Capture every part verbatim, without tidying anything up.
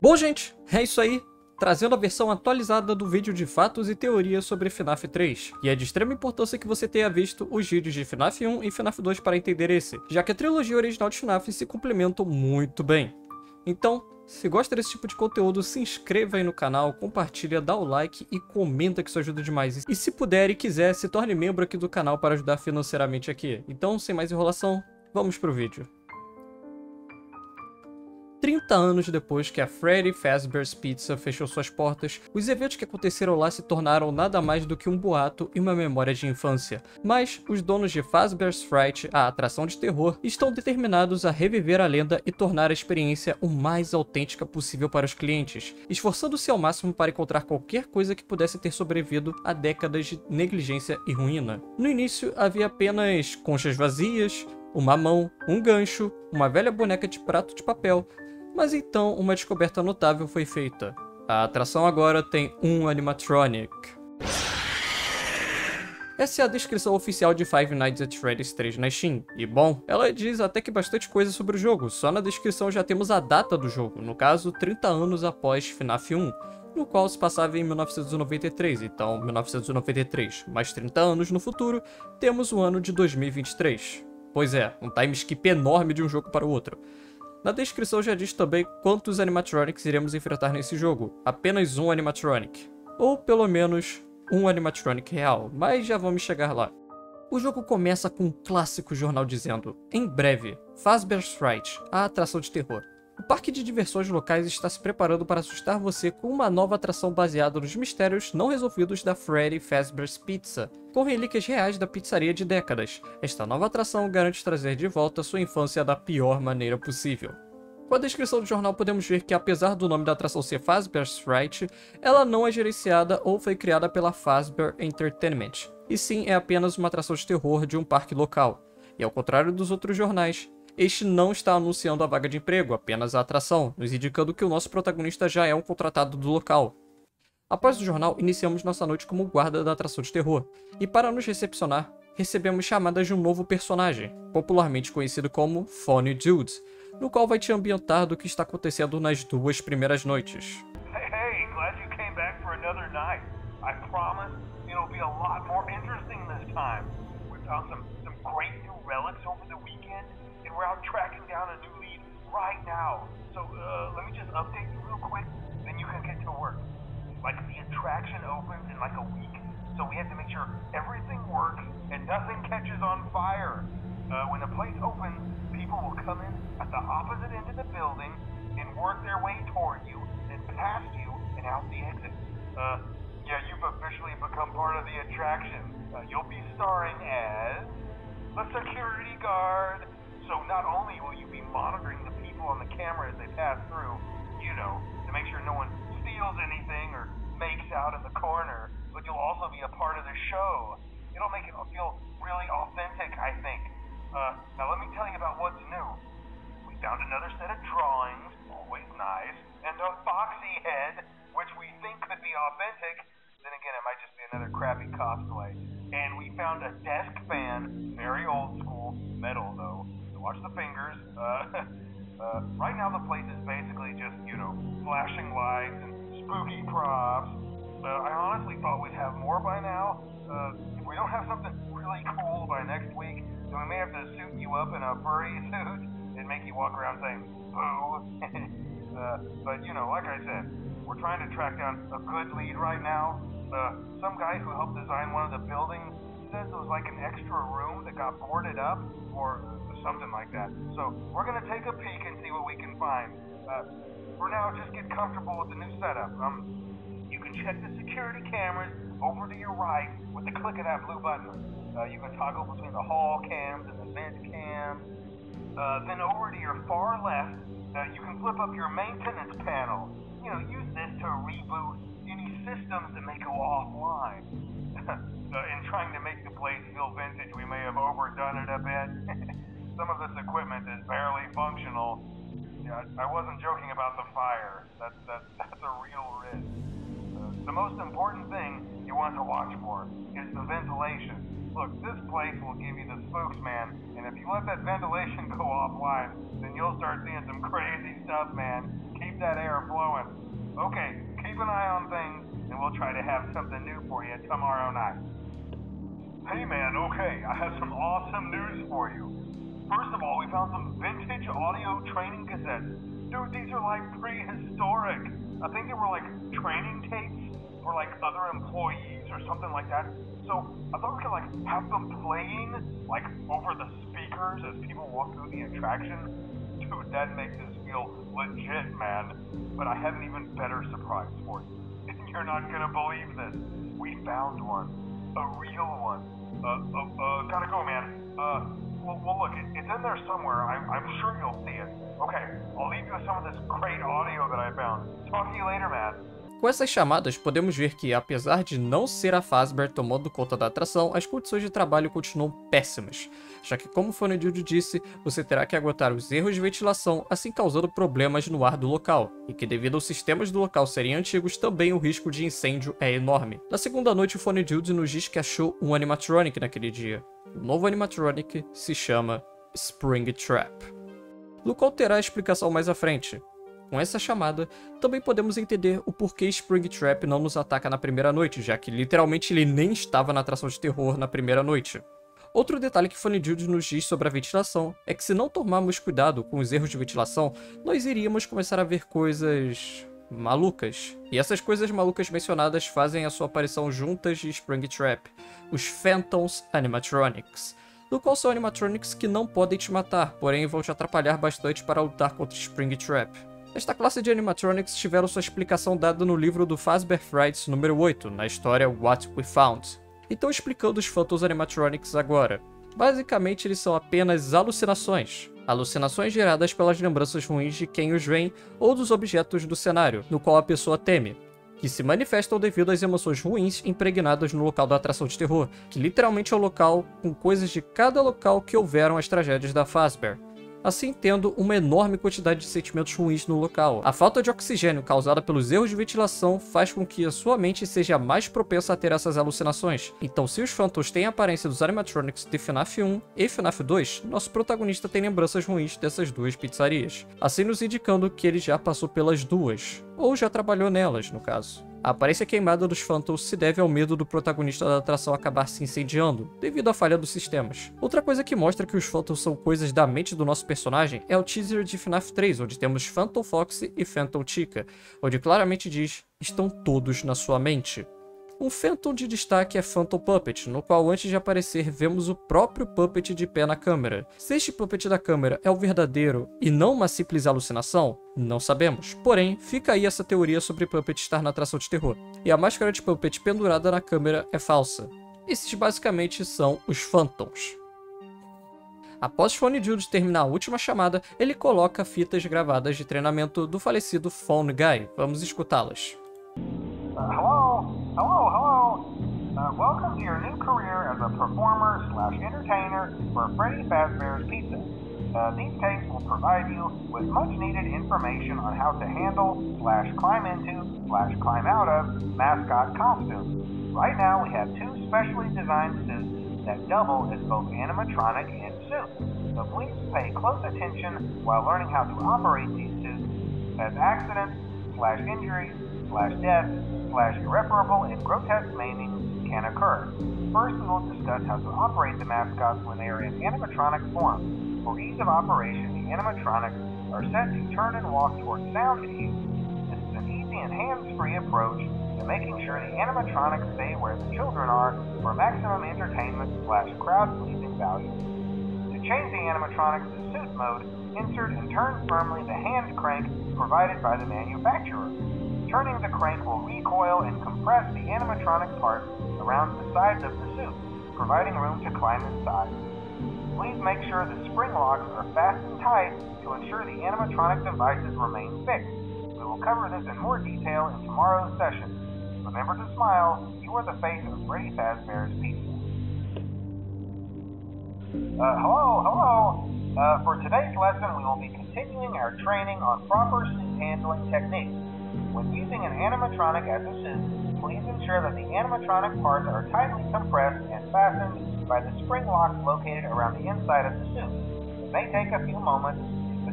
Bom, gente, é isso aí. Trazendo a versão atualizada do vídeo de fatos e teorias sobre FNAF três. E é de extrema importância que você tenha visto os vídeos de FNAF um e FNAF dois para entender esse, já que a trilogia original de FNAF se complementam muito bem. Então, se gosta desse tipo de conteúdo, se inscreva aí no canal, compartilha, dá o like e comenta, que isso ajuda demais. E se puder e quiser, se torne membro aqui do canal para ajudar financeiramente aqui. Então, sem mais enrolação, vamos pro vídeo. trinta anos depois que a Freddy Fazbear's Pizza fechou suas portas, os eventos que aconteceram lá se tornaram nada mais do que um boato e uma memória de infância. Mas os donos de Fazbear's Fright, a atração de terror, estão determinados a reviver a lenda e tornar a experiência o mais autêntica possível para os clientes, esforçando-se ao máximo para encontrar qualquer coisa que pudesse ter sobrevivido a décadas de negligência e ruína. No início havia apenas conchas vazias, uma mão, um gancho, uma velha boneca de prato de papel. Mas então uma descoberta notável foi feita. A atração agora tem um animatronic. Essa é a descrição oficial de Five Nights at Freddy's três na Steam. E bom, ela diz até que bastante coisa sobre o jogo, só na descrição já temos a data do jogo, no caso trinta anos após FNAF um, no qual se passava em mil novecentos e noventa e três, então mil novecentos e noventa e três, mais trinta anos no futuro, temos o ano de dois mil e vinte e três. Pois é, um time skip enorme de um jogo para o outro. Na descrição já diz também quantos animatronics iremos enfrentar nesse jogo, apenas um animatronic, ou pelo menos um animatronic real, mas já vamos chegar lá. O jogo começa com um clássico jornal dizendo, em breve, Fazbear's Fright, a atração de terror. O parque de diversões locais está se preparando para assustar você com uma nova atração baseada nos mistérios não resolvidos da Freddy Fazbear's Pizza, com relíquias reais da pizzaria de décadas. Esta nova atração garante trazer de volta sua infância da pior maneira possível. Com a descrição do jornal podemos ver que, apesar do nome da atração ser Fazbear's Fright, ela não é gerenciada ou foi criada pela Fazbear Entertainment, e sim é apenas uma atração de terror de um parque local. E ao contrário dos outros jornais, este não está anunciando a vaga de emprego, apenas a atração, nos indicando que o nosso protagonista já é um contratado do local. Após o jornal, iniciamos nossa noite como guarda da atração de terror, e para nos recepcionar, recebemos chamadas de um novo personagem, popularmente conhecido como Funny Dude, no qual vai te ambientar do que está acontecendo nas duas primeiras noites. Hey, hey, glad you came back for another night. I promise it'll be a lot more interesting this time. We found some, some great new relics over the weekend, and we're out tracking down a new lead right now. So, uh, let me just update you real quick, then you can get to work. Like, the attraction opens in like a week, so we have to make sure everything works and nothing catches on fire. Uh, when the place opens, people will come in at the opposite end of the building and work their way toward you, then past you and out the exit. Uh, yeah, you've officially become part of the attraction. Uh, you'll be starring as the security guard. So not only will you be monitoring the people on the camera as they pass through, you know, to make sure no one steals anything or makes out in the corner, but you'll also be a part of the show. It'll make it feel really authentic, I think. Uh, now let me tell you about what's new. We found another set of drawings, always nice, and a foxy head, which we think could be authentic. Then again, it might just be another crappy cosplay. And we found a desk fan, very old school, metal though. So watch the fingers. Uh, uh, right now the place is basically just, you know, flashing lights and spooky props. Uh, I honestly thought we'd have more by now. Uh, if we don't have something really cool by next week, then we may have to suit you up in a furry suit and make you walk around saying, boo. uh, but, you know, like I said, we're trying to track down a good lead right now. Uh, some guy who helped design one of the buildings says there was like an extra room that got boarded up, or something like that. So, we're going to take a peek and see what we can find. Uh, for now, just get comfortable with the new setup. Um, you can check the security cameras over to your right with the click of that blue button. Uh, you can toggle between the hall cams and the vent cams. Uh, then over to your far left, uh, you can flip up your maintenance panel. You know, use this to reboot any systems that may go offline. uh, in trying to make the place feel vintage, we may have overdone it a bit. Some of this equipment is barely functional. Yeah, I wasn't joking about the fire. That's, that's, that's a real risk. Uh, the most important thing you want to watch for is the ventilation. Look, this place will give you the spooks, man, and if you let that ventilation go offline, then you'll start seeing some crazy stuff, man. Keep keep that air flowing. Okay, keep an eye on things, and we'll try to have something new for you tomorrow night. Hey man, okay, I have some awesome news for you. First of all, we found some vintage audio training cassettes. Dude, these are like prehistoric. I think they were like training tapes for like other employees or something like that. So I thought we could like have them playing like over the speakers as people walk through the attraction. Dude, that makes us feel legit, man. But I have an even better surprise for you. You're not gonna believe this. We found one. A real one. Uh, uh, uh, gotta go, man. Uh, well, well look, it, it's in there somewhere. I'm, I'm sure you'll see it. Okay, I'll leave you with some of this great audio that I found. Talk to you later, man. Com essas chamadas, podemos ver que, apesar de não ser a Fazbear tomando conta da atração, as condições de trabalho continuam péssimas, já que, como Fonedildo disse, você terá que aguentar os erros de ventilação, assim causando problemas no ar do local, e que devido aos sistemas do local serem antigos, também o risco de incêndio é enorme. Na segunda noite, o Fonedildo nos diz que achou um animatronic naquele dia. O novo animatronic se chama Springtrap, no qual terá a explicação mais à frente. Com essa chamada, também podemos entender o porquê Springtrap não nos ataca na primeira noite, já que literalmente ele nem estava na atração de terror na primeira noite. Outro detalhe que Fonedildo nos diz sobre a ventilação é que se não tomarmos cuidado com os erros de ventilação, nós iríamos começar a ver coisas malucas. E essas coisas malucas mencionadas fazem a sua aparição juntas de Springtrap, os Phantoms Animatronics, no qual são animatronics que não podem te matar, porém vão te atrapalhar bastante para lutar contra Springtrap. Esta classe de animatronics tiveram sua explicação dada no livro do Fazbear Frights número oito, na história What We Found. Então explicando os Phantoms Animatronics agora. Basicamente eles são apenas alucinações. Alucinações geradas pelas lembranças ruins de quem os vê ou dos objetos do cenário, no qual a pessoa teme, que se manifestam devido às emoções ruins impregnadas no local da atração de terror, que literalmente é o local com coisas de cada local que houveram as tragédias da Fazbear, assim tendo uma enorme quantidade de sentimentos ruins no local. A falta de oxigênio causada pelos erros de ventilação faz com que a sua mente seja mais propensa a ter essas alucinações. Então, se os Phantoms têm a aparência dos animatronics de FNAF um e FNAF dois, nosso protagonista tem lembranças ruins dessas duas pizzarias, assim nos indicando que ele já passou pelas duas, ou já trabalhou nelas, no caso. A aparência queimada dos Phantoms se deve ao medo do protagonista da atração acabar se incendiando, devido à falha dos sistemas. Outra coisa que mostra que os Phantoms são coisas da mente do nosso personagem é o teaser de FNAF três, onde temos Phantom Foxy e Phantom Chica, onde claramente diz, estão todos na sua mente. Um Phantom de destaque é Phantom Puppet, no qual antes de aparecer vemos o próprio Puppet de pé na câmera. Se este Puppet da câmera é o verdadeiro e não uma simples alucinação, não sabemos. Porém, fica aí essa teoria sobre Puppet estar na atração de terror. E a máscara de Puppet pendurada na câmera é falsa. Esses basicamente são os Phantoms. Após Fonedildo terminar a última chamada, ele coloca fitas gravadas de treinamento do falecido Phone Guy. Vamos escutá-las. Uh, hello? Hello, hello. Uh, welcome to your new career as a performer slash entertainer for Freddy Fazbear's Pizza. Uh, these tapes will provide you with much needed information on how to handle slash climb into slash climb out of mascot costumes. Right now we have two specially designed suits that double as both animatronic and suit. So please pay close attention while learning how to operate these suits, as accidents slash injuries slash death slash irreparable and grotesque maiming can occur. First, we will discuss how to operate the mascots when they are in animatronic form. For ease of operation, the animatronics are set to turn and walk towards sound cues. This is an easy and hands-free approach to making sure the animatronics stay where the children are for maximum entertainment slash crowd-pleasing value. To change the animatronics to suit mode, insert and turn firmly the hand crank provided by the manufacturer. Turning the crank will recoil and compress the animatronic parts around the sides of the suit, providing room to climb inside. Please make sure the spring locks are fastened tight to ensure the animatronic devices remain fixed. We will cover this in more detail in tomorrow's session. Remember to smile, you are the face of Freddy Fazbear's Pizza. Uh, hello, hello. Uh, for today's lesson, we will be continuing our training on proper suit handling techniques. When using an animatronic as a suit, please ensure that the animatronic parts are tightly compressed and fastened by the spring locks located around the inside of the suit. It may take a few moments to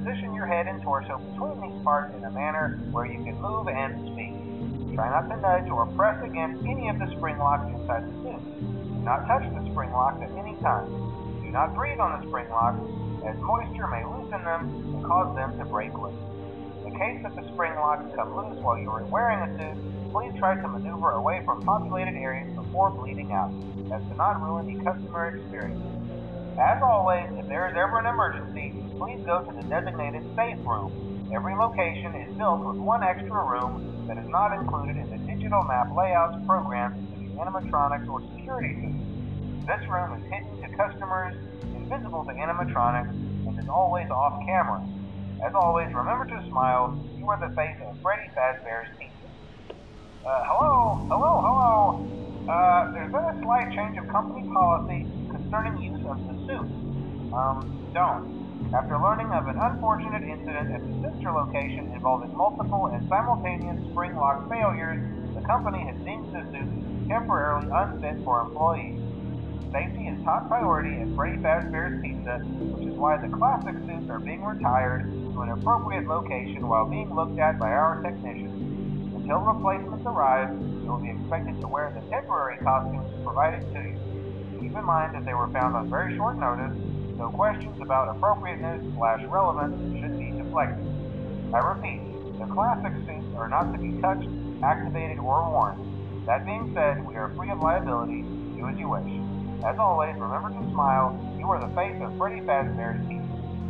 position your head and torso between these parts in a manner where you can move and speak. Try not to nudge or press against any of the spring locks inside the suit. Do not touch the spring locks at any time. Do not breathe on the spring locks, as moisture may loosen them and cause them to break loose. In case that the spring locks come loose while you are wearing a suit, please try to maneuver away from populated areas before bleeding out, as to not ruin the customer experience. As always, if there is ever an emergency, please go to the designated safe room. Every location is built with one extra room that is not included in the digital map layouts programmed into the animatronics or security suits. This room is hidden to customers, invisible to animatronics, and is always off camera. As always, remember to smile. You are the face of Freddy Fazbear's Pizza. Uh, hello, hello, hello. Uh, there's been a slight change of company policy concerning use of the suit. Um, don't. After learning of an unfortunate incident at the sister location involving multiple and simultaneous spring lock failures, the company has deemed the suit temporarily unfit for employees. Safety is top priority at Freddy Fazbear's Pizza, which is why the classic suits are being retired to an appropriate location while being looked at by our technicians. Until replacements arrive, you will be expected to wear the temporary costumes provided to you. Keep in mind that they were found on very short notice, so questions about appropriateness slash relevance should be deflected. I repeat, the classic suits are not to be touched, activated, or worn. That being said, we are free of liability. Do as you wish. As always, remember to smile. You are the face of Freddy Fazbear's Pizza.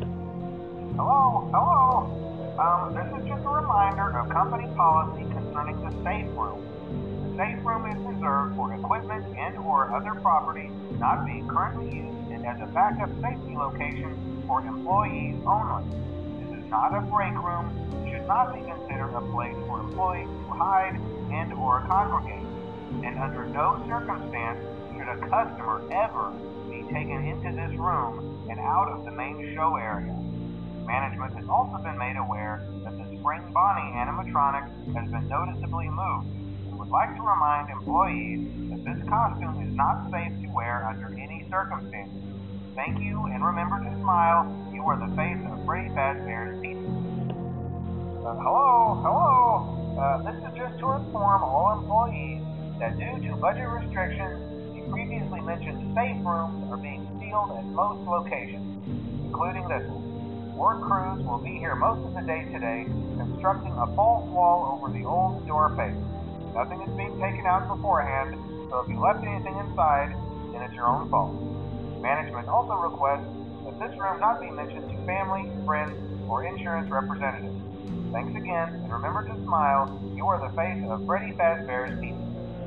Hello, hello. Um, this is just a reminder of company policy concerning the safe room. The safe room is reserved for equipment and or other property not being currently used and as a backup safety location for employees only. This is not a break room. It should not be considered a place for employees to hide and or congregate. And under no circumstance should a customer ever be taken into this room and out of the main show area. Management has also been made aware that the Spring Bonnie animatronic has been noticeably moved and would like to remind employees that this costume is not safe to wear under any circumstances. Thank you, and remember to smile. You are the face of Freddy Fazbear's Pizza. Uh, hello, hello. Uh, this is just to inform all employees that due to budget restrictions, the previously mentioned safe rooms are being sealed at most locations, including this one. Work crews will be here most of the day today, constructing a false wall over the old door face. Nothing is being taken out beforehand, so if you left anything inside, then it's your own fault. Management also requests that this room not be mentioned to family, friends, or insurance representatives. Thanks again, and remember to smile. You are the face of Freddy Fazbear's Pizza.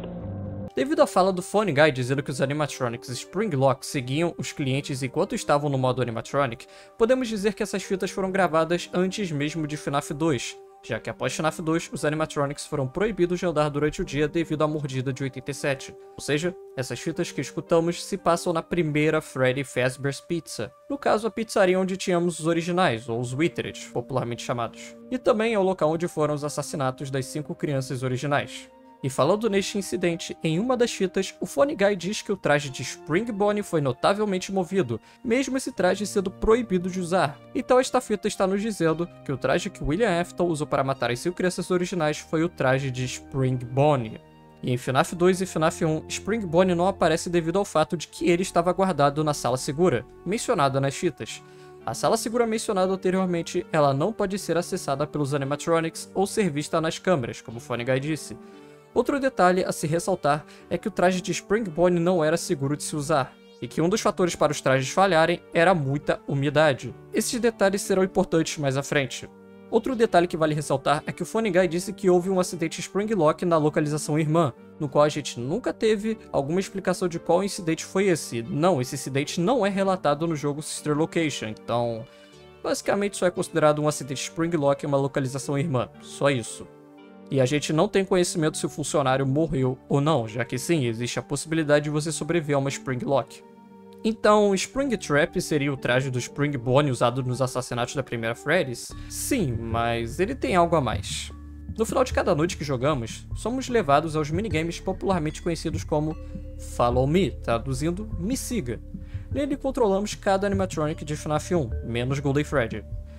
Devido à fala do Funny Guy dizendo que os animatronics Springlock seguiam os clientes enquanto estavam no modo animatronic, podemos dizer que essas fitas foram gravadas antes mesmo de FNAF dois, já que após FNAF dois, os animatronics foram proibidos de andar durante o dia devido à mordida de oitenta e sete. Ou seja, essas fitas que escutamos se passam na primeira Freddy Fazbear's Pizza, no caso a pizzaria onde tínhamos os originais, ou os Withered, popularmente chamados. E também é o local onde foram os assassinatos das cinco crianças originais. E falando neste incidente, em uma das fitas, o Funny Guy diz que o traje de Spring Bonnie foi notavelmente movido, mesmo esse traje sendo proibido de usar. Então esta fita está nos dizendo que o traje que William Afton usou para matar as cinco crianças originais foi o traje de Spring Bonnie. E em FNAF dois e FNAF um, Spring Bonnie não aparece devido ao fato de que ele estava guardado na sala segura, mencionada nas fitas. A sala segura mencionada anteriormente, ela não pode ser acessada pelos animatronics ou ser vista nas câmeras, como o Funny Guy disse. Outro detalhe a se ressaltar é que o traje de Spring Bonnie não era seguro de se usar, e que um dos fatores para os trajes falharem era muita umidade. Esses detalhes serão importantes mais à frente. Outro detalhe que vale ressaltar é que o Funny Guy disse que houve um acidente Springlock na localização irmã, no qual a gente nunca teve alguma explicação de qual incidente foi esse. Não, esse incidente não é relatado no jogo Sister Location, então basicamente só é considerado um acidente Springlock em uma localização irmã, só isso. E a gente não tem conhecimento se o funcionário morreu ou não, já que sim, existe a possibilidade de você sobreviver a uma Springlock. Então, Springtrap seria o traje do Spring Bonnie usado nos assassinatos da primeira Freddy's? Sim, mas ele tem algo a mais. No final de cada noite que jogamos, somos levados aos minigames popularmente conhecidos como Follow Me, traduzindo Me Siga. Nele controlamos cada animatronic de FNAF um, menos Golden Freddy.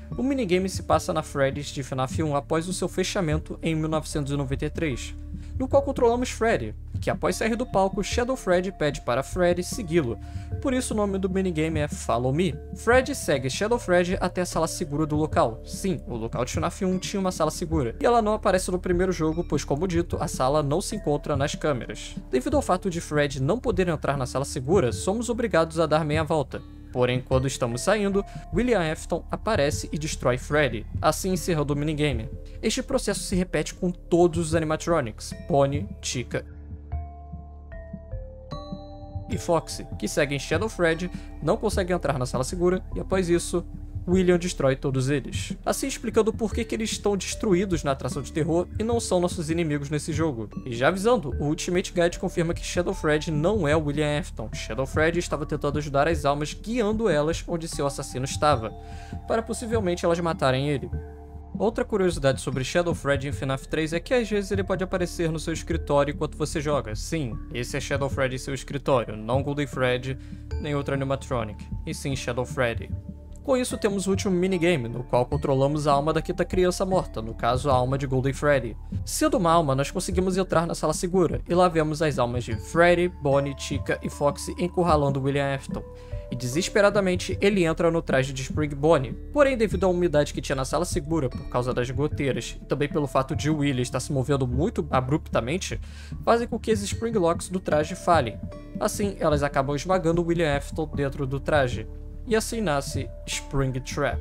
O minigame se passa na Freddy's de FNAF um após o seu fechamento em mil novecentos e noventa e três, no qual controlamos Freddy, que após sair do palco, Shadow Freddy pede para Freddy segui-lo, por isso o nome do minigame é Follow Me. Freddy segue Shadow Freddy até a sala segura do local. Sim, o local de FNAF um tinha uma sala segura, e ela não aparece no primeiro jogo, pois como dito, a sala não se encontra nas câmeras. Devido ao fato de Freddy não poder entrar na sala segura, somos obrigados a dar meia volta. Porém, quando estamos saindo, William Afton aparece e destrói Freddy, assim encerrando o minigame. Este processo se repete com todos os animatronics, Bonnie, Chica e Foxy, que seguem Shadow Freddy, não conseguem entrar na sala segura e após isso, William destrói todos eles. Assim explicando por que, que eles estão destruídos na atração de terror e não são nossos inimigos nesse jogo. E já avisando, o Ultimate Guide confirma que Shadow Freddy não é o William Afton. Shadow Freddy estava tentando ajudar as almas, guiando elas onde seu assassino estava, para possivelmente elas matarem ele. Outra curiosidade sobre Shadow Freddy em FNAF três é que às vezes ele pode aparecer no seu escritório enquanto você joga. Sim, esse é Shadow Freddy em seu escritório, não Golden Freddy, nem outro animatronic, e sim Shadow Freddy. Com isso, temos o último minigame, no qual controlamos a alma da quinta criança morta, no caso a alma de Golden Freddy. Sendo uma alma, nós conseguimos entrar na sala segura, e lá vemos as almas de Freddy, Bonnie, Chica e Foxy encurralando William Afton. E desesperadamente, ele entra no traje de Spring Bonnie. Porém, devido à umidade que tinha na sala segura, por causa das goteiras, e também pelo fato de Willy estar se movendo muito abruptamente, fazem com que as Spring Locks do traje falhem. Assim, elas acabam esmagando William Afton dentro do traje. E assim nasce Spring Trap.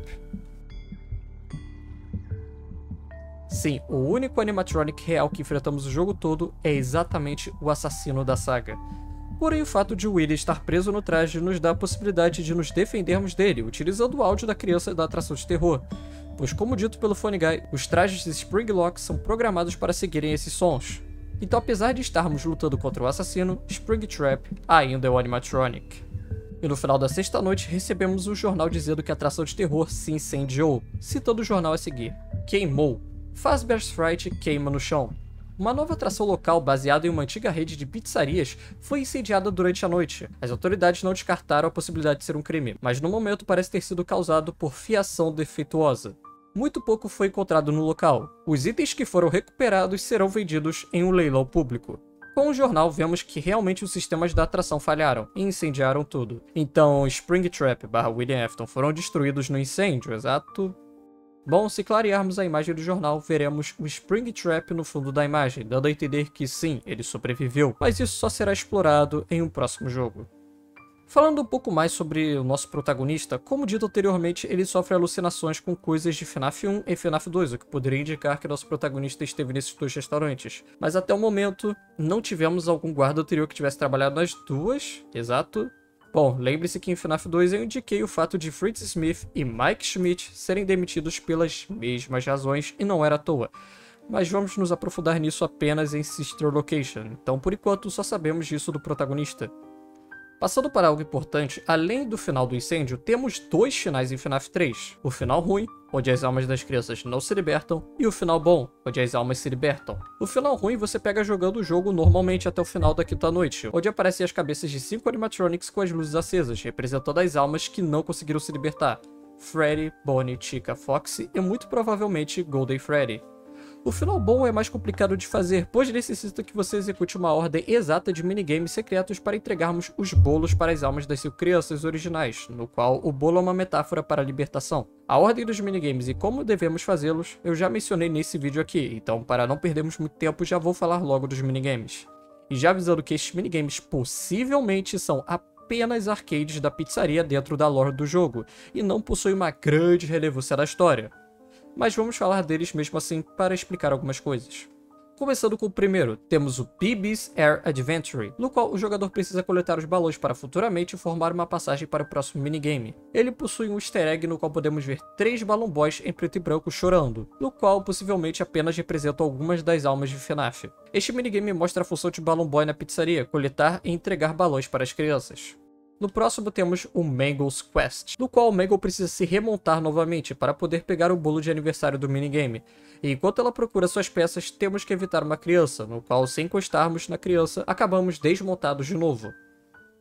Sim, o único animatronic real que enfrentamos o jogo todo é exatamente o assassino da saga. Porém, o fato de Willy estar preso no traje nos dá a possibilidade de nos defendermos dele, utilizando o áudio da criança da atração de terror. Pois, como dito pelo Funny Guy, os trajes de Spring Lock são programados para seguirem esses sons. Então, apesar de estarmos lutando contra o assassino, Spring Trap ainda é o animatronic. E no final da sexta noite, recebemos um jornal dizendo que a atração de terror se incendiou, citando o jornal a seguir. Queimou. Fazbear's Fright queima no chão. Uma nova atração local baseada em uma antiga rede de pizzarias foi incendiada durante a noite. As autoridades não descartaram a possibilidade de ser um crime, mas no momento parece ter sido causado por fiação defeituosa. Muito pouco foi encontrado no local. Os itens que foram recuperados serão vendidos em um leilão público. Com o jornal, vemos que realmente os sistemas da atração falharam e incendiaram tudo. Então, Springtrap barra William Afton foram destruídos no incêndio, exato? Bom, se clarearmos a imagem do jornal, veremos o Springtrap no fundo da imagem, dando a entender que sim, ele sobreviveu, mas isso só será explorado em um próximo jogo. Falando um pouco mais sobre o nosso protagonista, como dito anteriormente, ele sofre alucinações com coisas de FNAF um e FNAF dois, o que poderia indicar que nosso protagonista esteve nesses dois restaurantes. Mas até o momento, não tivemos algum guarda anterior que tivesse trabalhado nas duas, exato. Bom, lembre-se que em FNAF dois eu indiquei o fato de Fritz Smith e Mike Schmidt serem demitidos pelas mesmas razões e não era à toa. Mas vamos nos aprofundar nisso apenas em Sister Location, então por enquanto só sabemos disso do protagonista. Passando para algo importante, além do final do incêndio, temos dois finais em FNAF três. O final ruim, onde as almas das crianças não se libertam, e o final bom, onde as almas se libertam. O final ruim você pega jogando o jogo normalmente até o final da quinta noite, onde aparecem as cabeças de cinco animatronics com as luzes acesas, representando as almas que não conseguiram se libertar. Freddy, Bonnie, Chica, Foxy e muito provavelmente Golden Freddy. O final bom é mais complicado de fazer, pois necessita que você execute uma ordem exata de minigames secretos para entregarmos os bolos para as almas das cinco crianças originais, no qual o bolo é uma metáfora para a libertação. A ordem dos minigames e como devemos fazê-los, eu já mencionei nesse vídeo aqui, então para não perdermos muito tempo já vou falar logo dos minigames. E já avisando que estes minigames possivelmente são apenas arcades da pizzaria dentro da lore do jogo, e não possuem uma grande relevância da história. Mas vamos falar deles mesmo assim para explicar algumas coisas. Começando com o primeiro, temos o P B's Air Adventure, no qual o jogador precisa coletar os balões para futuramente formar uma passagem para o próximo minigame. Ele possui um easter egg no qual podemos ver três Balloon Boys em preto e branco chorando, no qual possivelmente apenas representam algumas das almas de FNAF. Este minigame mostra a função de Balloon Boy na pizzaria, coletar e entregar balões para as crianças. No próximo temos o Mangle's Quest, no qual o Mangle precisa se remontar novamente para poder pegar o bolo de aniversário do minigame. E enquanto ela procura suas peças, temos que evitar uma criança, no qual se encostarmos na criança, acabamos desmontados de novo.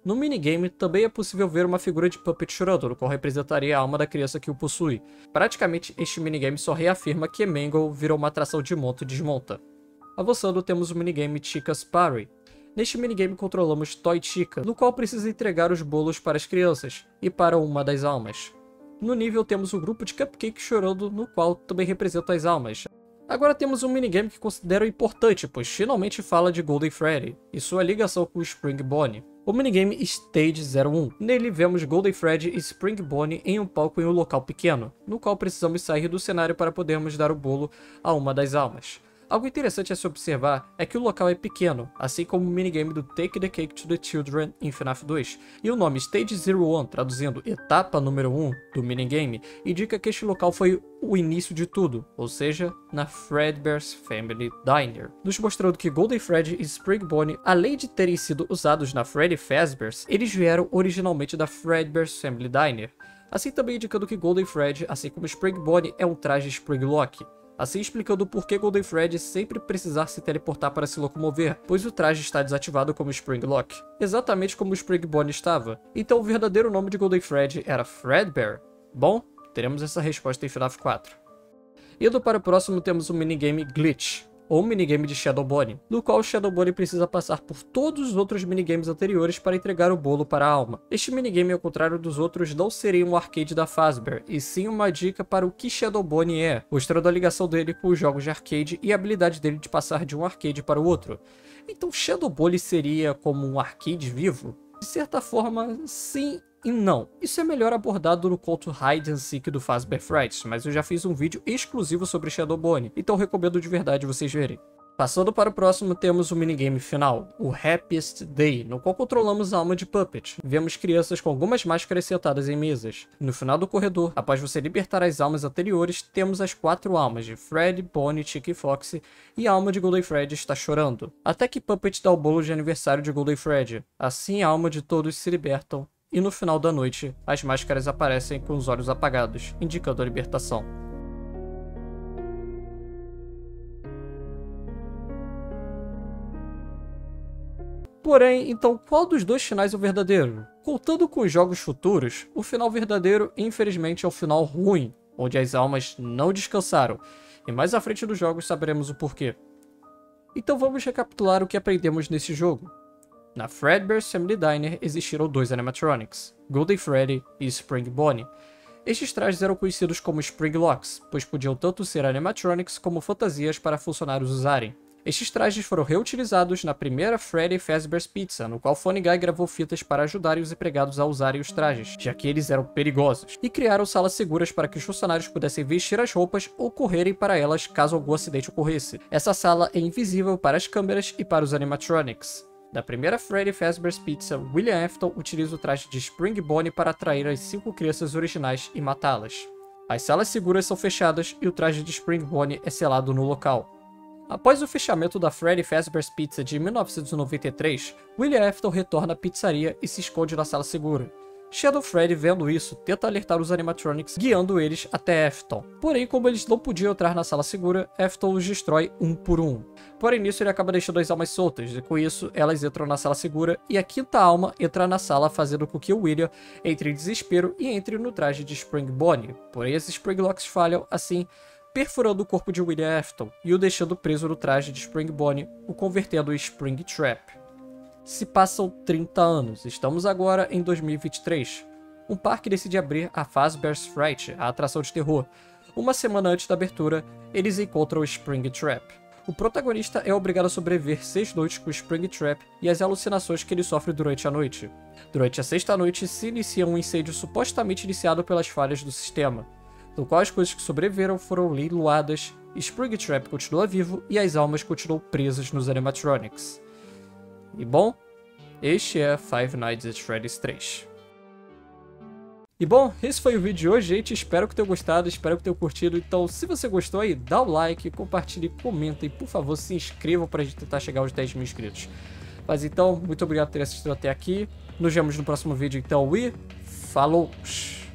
No minigame também é possível ver uma figura de Puppet chorando, no qual representaria a alma da criança que o possui. Praticamente, este minigame só reafirma que Mangle virou uma atração de monta e desmonta. Avançando, temos o minigame Chica's Party. Neste minigame controlamos Toy Chica, no qual precisa entregar os bolos para as crianças, e para uma das almas. No nível temos o grupo de Cupcake chorando, no qual também representa as almas. Agora temos um minigame que considero importante, pois finalmente fala de Golden Freddy, e sua ligação com o Spring Bonnie. O minigame Stage zero um. Nele vemos Golden Freddy e Spring Bonnie em um palco em um local pequeno, no qual precisamos sair do cenário para podermos dar o bolo a uma das almas. Algo interessante a se observar é que o local é pequeno, assim como o minigame do Take the Cake to the Children em FNAF dois, e o nome Stage zero um, traduzindo etapa número um do minigame, indica que este local foi o início de tudo, ou seja, na Fredbear's Family Diner, nos mostrando que Golden Freddy e Spring Bonnie, além de terem sido usados na Freddy Fazbear's, eles vieram originalmente da Fredbear's Family Diner, assim também indicando que Golden Freddy, assim como Spring Bonnie, é um traje Spring Lock. Assim explicando o porquê Golden Freddy sempre precisar se teleportar para se locomover, pois o traje está desativado como Spring Lock, exatamente como o Spring Bonnie estava. Então o verdadeiro nome de Golden Freddy era Fredbear? Bom, teremos essa resposta em FNAF quatro. Indo para o próximo temos o minigame Glitch, ou minigame de Shadow Bonnie, no qual Shadow Bonnie precisa passar por todos os outros minigames anteriores para entregar o bolo para a alma. Este minigame, ao contrário dos outros, não seria um arcade da Fazbear, e sim uma dica para o que Shadow Bonnie é, mostrando a ligação dele com os jogos de arcade e a habilidade dele de passar de um arcade para o outro. Então Shadow Bonnie seria como um arcade vivo? De certa forma, sim e não. Isso é melhor abordado no conto Hide and Seek do Fazbear Frights, mas eu já fiz um vídeo exclusivo sobre Shadow Bonnie, então recomendo de verdade vocês verem. Passando para o próximo, temos o minigame final, o Happiest Day, no qual controlamos a alma de Puppet. Vemos crianças com algumas máscaras sentadas em mesas. No final do corredor, após você libertar as almas anteriores, temos as quatro almas de Freddy, Bonnie, Chica e Foxy, e a alma de Golden Freddy está chorando. Até que Puppet dá o bolo de aniversário de Golden Freddy. Assim a alma de todos se libertam, e no final da noite, as máscaras aparecem com os olhos apagados, indicando a libertação. Porém, então qual dos dois finais é o verdadeiro? Contando com os jogos futuros, o final verdadeiro infelizmente é o final ruim, onde as almas não descansaram, e mais à frente dos jogos saberemos o porquê. Então vamos recapitular o que aprendemos nesse jogo. Na Fredbear's Family Diner existiram dois animatronics, Golden Freddy e Spring Bonnie. Estes trajes eram conhecidos como Spring Locks, pois podiam tanto ser animatronics como fantasias para funcionários usarem. Estes trajes foram reutilizados na primeira Freddy Fazbear's Pizza, no qual Funny Guy gravou fitas para ajudarem os empregados a usarem os trajes, já que eles eram perigosos, e criaram salas seguras para que os funcionários pudessem vestir as roupas ou correrem para elas caso algum acidente ocorresse. Essa sala é invisível para as câmeras e para os animatronics. Na primeira Freddy Fazbear's Pizza, William Afton utiliza o traje de Spring Bonnie para atrair as cinco crianças originais e matá-las. As salas seguras são fechadas e o traje de Spring Bonnie é selado no local. Após o fechamento da Freddy Fazbear's Pizza de mil novecentos e noventa e três, William Afton retorna à pizzaria e se esconde na sala segura. Shadow Freddy, vendo isso, tenta alertar os animatronics, guiando eles até Afton. Porém, como eles não podiam entrar na sala segura, Afton os destrói um por um. Porém, nisso ele acaba deixando as almas soltas, e com isso, elas entram na sala segura, e a quinta alma entra na sala, fazendo com que o William entre em desespero e entre no traje de Spring Bonnie. Porém, esses Spring Locks falham, assim, perfurando o corpo de William Afton, e o deixando preso no traje de Spring Bonnie, o convertendo em Spring Trap. Se passam trinta anos, estamos agora em dois mil e vinte e três. Um parque decide abrir a Fazbear's Fright, a atração de terror. Uma semana antes da abertura, eles encontram o Spring Trap. O protagonista é obrigado a sobreviver seis noites com o Spring Trap e as alucinações que ele sofre durante a noite. Durante a sexta noite, se inicia um incêndio supostamente iniciado pelas falhas do sistema, no qual as coisas que sobreviveram foram leiloadas, Spring Trap continua vivo e as almas continuam presas nos animatronics. E bom, este é Five Nights at Freddy's três. E bom, esse foi o vídeo de hoje, gente. Espero que tenham gostado, espero que tenham curtido. Então, se você gostou aí, dá o like, compartilhe, comenta e, por favor, se inscrevam para a gente tentar chegar aos dez mil inscritos. Mas então, muito obrigado por ter assistido até aqui. Nos vemos no próximo vídeo, então, e falou!